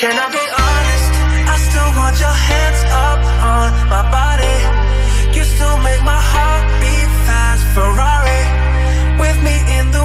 Can I be honest? I still want your hands up on my body. You still make my heart beat fast. Ferrari with me in the